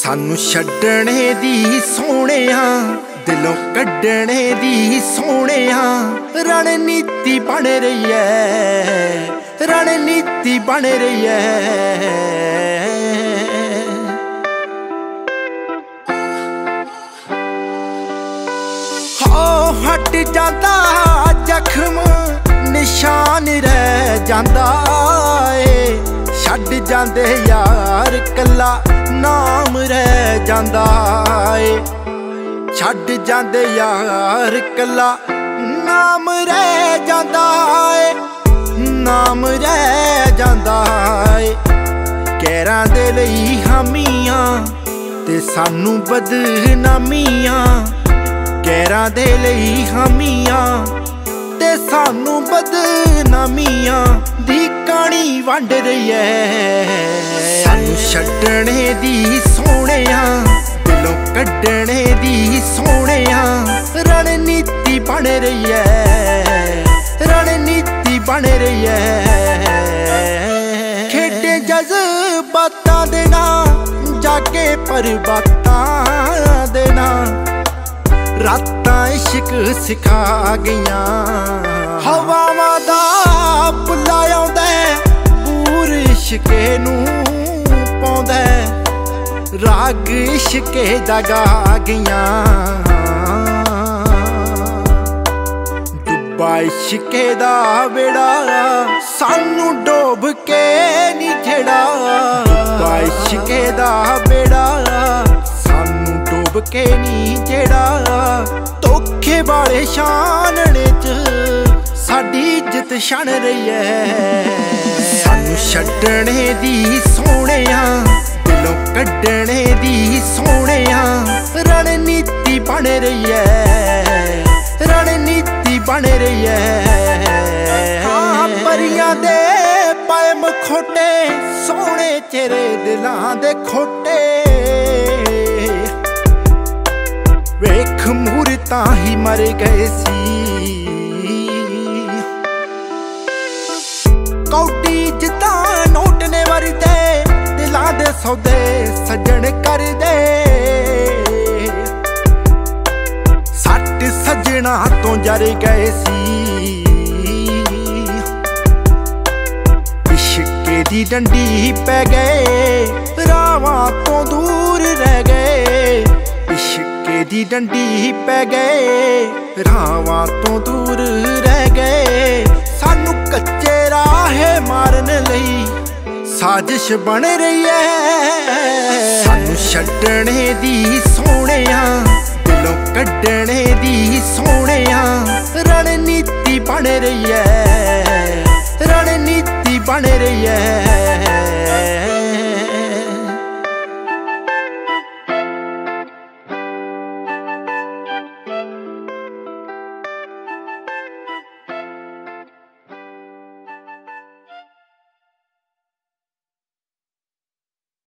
सानू छड्डणे दी सोहणिया दिलों कड्डणे दी सोहणिया रणनीति बन रही है, रणनीति बन रही है। हट जाता जख्म निशान रह जाता है, छड्ड जांदे यार कला नाम रह जाता है, छड्ड जांदे यार कला नाम रह जाता है, नाम रह जाता है। गैरां दे लई हामियां ते सानू बदनामियां, गैरां दे लई हामियां ते सानू बदनामियां दी कहानी वंड रही है। सानू छड्डणे दी सोहणिया दिलों कड्डणे दी सोहणिया रणनीति बन रही है, रणनीति बन रही है। खेडे जज्बातां दे नाल जागे परबातां दे नाल रातां इश्क सिखा गईयां, हवावां दा बुला आउंदा पूर इश्के नूं पाउंदा, राग इश्के दा गा गईयां। डुब्बा इश्के दा बेड़ा सानू डोब के नी छड़ा, डुब्बा इश्के दा बेड़ा सानू डोब के नी जेड़ा। धोखे वाले छानने च साडी इज्जत छन रही है। सानू छड्डणे दी सोहणिया दिलों कड्डणे दी सोहणिया रणनीति बन रही है, रणनीति बन रही है। परियां दे पाए मखोटे सोहणे चेहरे दिलां दे खोटे, वेख मूरतां ही मर गए सी। कौडी जिद्दां नोट ने वरदे दिलां दे सौदे सज्जण कर दे, सट सज्जना तो जर गए सी। इश्के दी डंडी पै गए रावां तो दूर रह गए, इश्के दी डंडी पै गए रावां तो दूर रह गए। सानू कच्चे राहे मारन लई साजिश बन रही है। सानू छड्डणे दी सोहणिया दिलों कड्डणे दी सोहणिया रणनीति बन रही है, रणनीति बन रही है।